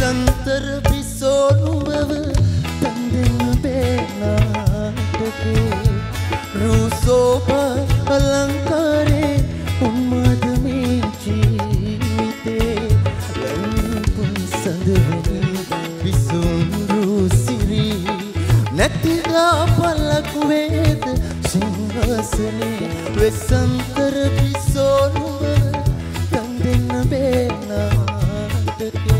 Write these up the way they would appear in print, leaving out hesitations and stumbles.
වෙසන්තර පිසෝනුවව තන්දෙන්න බේනාටකේ රූසෝප අලංකාරේ උන්මද මේ ජීවිතේ ලංපුන් සඳවෙනි විසුන්රු සිරි නැතිදා පලක් වේද සිංහසනේ වෙසන්තර පිසෝනුවව තන්දෙන්න බේනාටකේ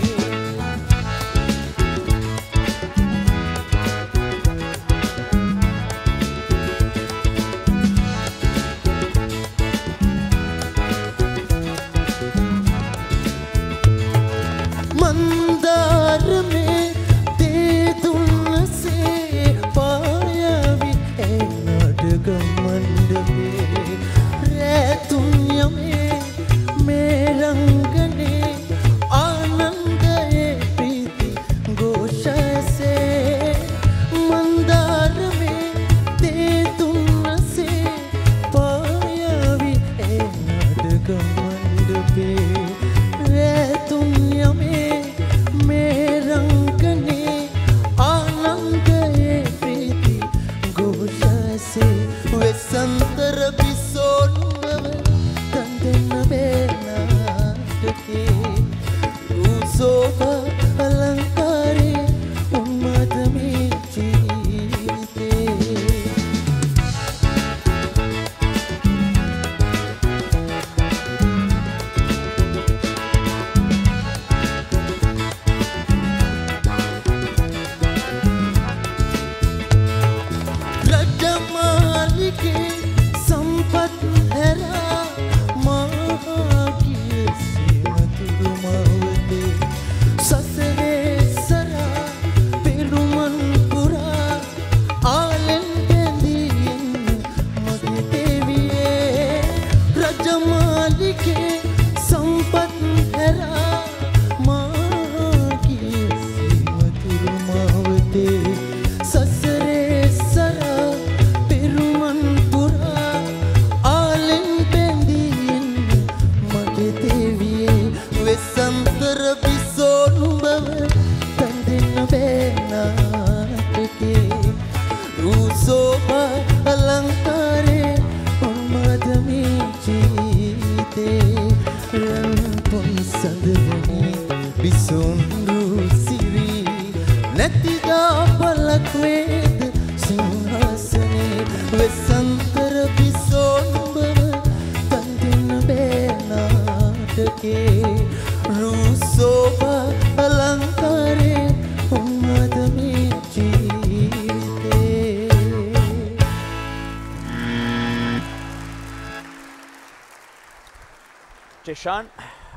චේෂාන්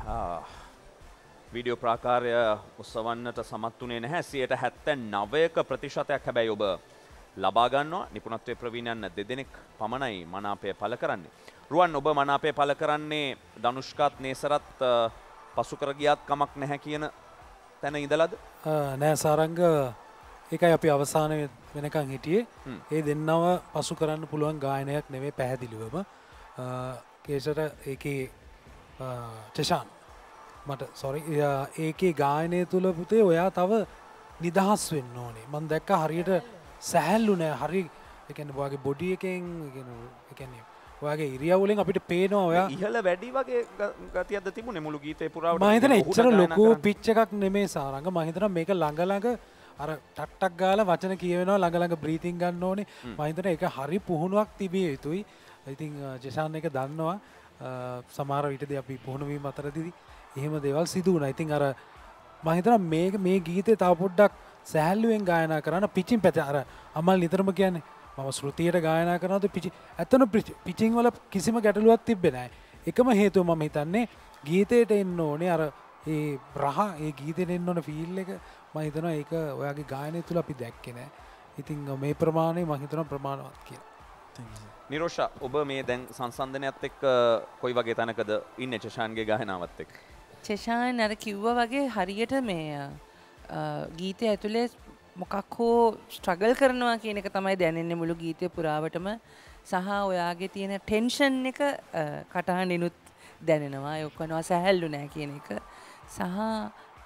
වීඩියෝ ප්‍රාකාරය උස්සවන්නට සමත් වුණේ නැහැ 79%ක ප්‍රතිශතයක් හැබැයි ඔබ ලබා ගන්නවා නිපුණත්වයේ ප්‍රවීණයන් දෙදෙනෙක් පමණයි මනාපය පළ කරන්නේ රුවන් ඔබ මනාපය පළ කරන්නේ දනුෂ්කාත් නේසරත් පසු කර ගියාත් කමක් නැහැ කියන තැන ඉඳලාද නෑ සාරංග ඒකයි අපි අවසාන වෙනකන් හිටියේ ඒ දෙන්නව පසු කරන්න පුළුවන් ගායනයක් නෙමෙයි පැහැදිලිවම කේසර ඒකේ චේෂාන් මට සොරි ඒකේ ගායනය තුල පුතේ ඔයා තව නිදහස් වෙන්න ඕනේ මම දැක්ක හරියට සැහැල්ලු නෑ හරි ඒ කියන්නේ ඔයාගේ බොඩි එකෙන් ඒ කියන්නේ ඔයාගේ ඉරියව් වලින් අපිට පේනවා ඔයා ඉහළ වැඩි වගේ ගතියක්ද තිබුණේ මුළු ගීතේ පුරාවට මම හිතන්නේ එච්චර ලොකු පිච් එකක් නෙමෙයි සාරංග මම හිතනවා මේක ළඟ ළඟ අර ටක් ගාලා වචන කියවෙනවා ළඟ ළඟ බ්‍රීතිං ගන්න ඕනේ මම හිතන්නේ ඒක හරි පුහුණුවක් තිබිය යුතුයි ඉතින් ජෙෂාන් එක දන්නවා සමහර විටදී අපි පුහුණු වීම අතරදී එහෙම දේවල් සිදු වුණා. ඉතින් අර මම හිතනවා මේ ගීතේ තව පොඩ්ඩක් සැහැල්ලුවෙන් ගායනා කරන්න පිචින් පැත අර අමල් නිතරම කියන්නේ මම ශ්‍රුතියට ගායනා කරනකොට ඇත්තන පිචින් වල කිසිම ගැටලුවක් තිබ්බේ නැහැ. එකම හේතුව මම හිතන්නේ ගීතයට එන්න ඕනේ අර ඒ රහ ඒ ගීතෙට එන්න ඕන ෆීල් එක මම හිතනවා ඒක ඔයාගේ ගායනය තුල අපි දැක්කේ නැහැ. ඉතින් මේ ප්‍රමාණය මම හිතනවා ප්‍රමාණවත් කියලා. නිරෝෂා ඔබ මේ දැන් සංසන්දනයත් එක්ක කොයි වගේ තැනකද ඉන්නේ චේෂාන්ගේ ගායනාවත් එක්ක? චේෂාන් අර කිව්වා වගේ හරියට මේ ගීතය ඇතුලේ මොකක් හෝ ස්ට්‍රගල් කරනවා කියන එක තමයි දැනෙන්නේ මුළු ගීතය පුරාවටම සහ ඔයාගේ තියෙන ටෙන්ෂන් එක කටහඬිනුත් දැනෙනවා. ඒ ඔක්කොනවා සැහැල්ලු නෑ කියන එක. සහ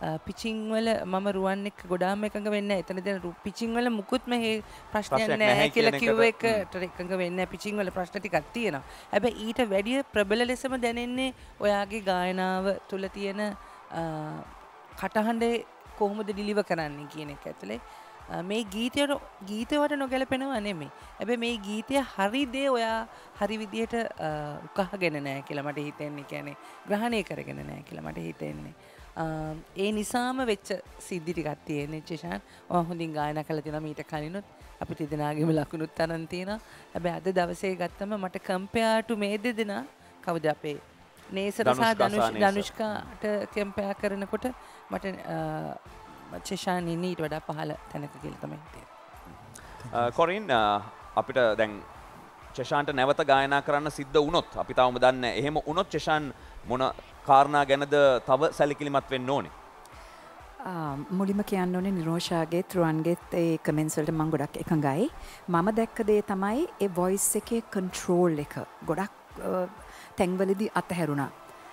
පිචිං වල මම රුවන් එක්ක ගොඩාක් එකඟ වෙන්නේ නැහැ. එතන දෙන පිචිං වල මුකුත්ම ප්‍රශ්නයක් ප්‍රශ්නයක් නැහැ නැහැ කියලා කියන කිව්ව එකට, එකට එකඟ වෙන්නේ නැහැ. පිචිං වල ප්‍රශ්න ටිකක් තියෙනවා. හැබැයි ඊට වැඩිය ප්‍රබල ලෙසම දැනෙන්නේ ඔයාගේ ගායනාව තුල තියෙන කටහඬේ කොහොමද ඩිලිවර් කරන්නේ කියන එක ඇතුලේ මේ ගීතයට නොගැලපෙනව නෙමෙයි. හැබැයි මේ ගීතය හරි දේ ඔයා හරි විදියට උකහාගෙන නැහැ කියලා මට හිතෙන්නේ. කියන්නේ ග්‍රහණය කරගෙන නැහැ කියලා මට හිතෙන්නේ. ඒ නිසාම වෙච්ච සිද්ධි ටිකක් තියෙන්නේ චේෂාන්. ඔයා හොඳින් ගායනා කරලා තියෙනවා මීට කලිනුත්. අපිට දෙනාගේම ලකුණුත් අරන් තියෙනවා. හැබැයි අද දවසේ ගත්තම මට කම්පෙයාර් ටු මේ දෙදෙනා කවුද අපේ නේසර සහ ධනුෂ්කාට කම්පෙයාර් කරනකොට මට චේෂාන් ඉන්නේ ඊට වඩා පහළ තැනක කියලා තමයි හිතෙන්නේ. කොරින් අපිට දැන් චේෂාන්ට නැවත ගායනා කරන්න සිද්ධ වුණොත් අපි තාම දන්නේ එහෙම වුණොත් චේෂාන් මොන කාරණා ගැනද තව සැලකිලිමත් වෙන්න ඕනේ? මුලින්ම කියන්න ඕනේ නිරෝෂාගේ ත්‍රුවන්ගේත් ඒ කමෙන්ට්ස් වලට මම ගොඩක් එකඟයි. මම දැක්ක දේ තමයි ඒ වොයිස් එකේ කන්ට්‍රෝල් එක ගොඩක් තැන්වලදී අතහැරුණා.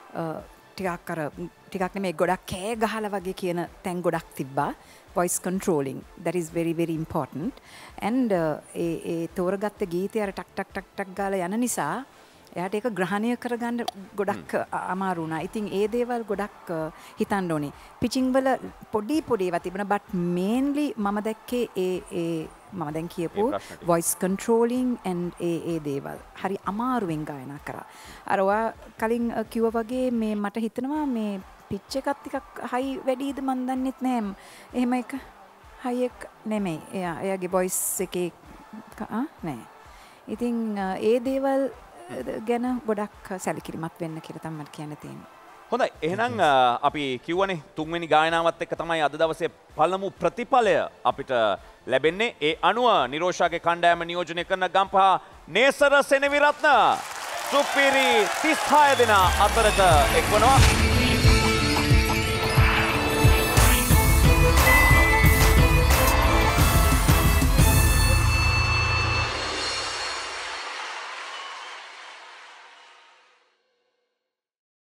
ටිකක් නෙමෙයි ගොඩක් කෑ ගහලා වගේ කියන තැන් ගොඩක් තිබ්බා. voice controlling that is very very important and ඒ තෝරගත්ත ගීතය අර ටක් ටක් ටක් ටක් ගාලා යන නිසා එයාට ඒක ග්‍රහණය කරගන්න ගොඩක් අමාරු වුණා. ඉතින් ඒ දේවල් ගොඩක් හිතන්න ඕනේ. පිචිං වල පොඩි ඒවා තිබුණා but mainly මම දැක්කේ ඒ මම දැන් කියපු voice controlling and ඒ දේවල් හරි අමාරුවෙන් ගායනා කරා. අර ඔයා කලින් කිව්වා වගේ මේ මට හිතෙනවා මේ පිච් එකත් ටිකක් හයි වැඩිද මන් දන්නෙත් නෑ. එහෙම එක හයි එක නෙමෙයි. එයාගේ voice එකේ නෑ. ඉතින් ඒ දේවල් ගැන ගොඩක් සැලකිලිමත් වෙන්න කියලා තමයි මට කියන්න තියෙන්නේ. හොඳයි. එහෙනම් අපි කිව්වනේ තුන්වෙනි ගායනාවත් එක්ක තමයි අද දවසේ පළමු ප්‍රතිඵලය අපිට ලැබෙන්නේ. ඒ අනුව නිරෝෂාගේ කණ්ඩායම නියෝජනය කරන ගම්පහ නේසර සෙනවිරත්න සුපිරි 36 දෙනා අතරට එක්වනවා.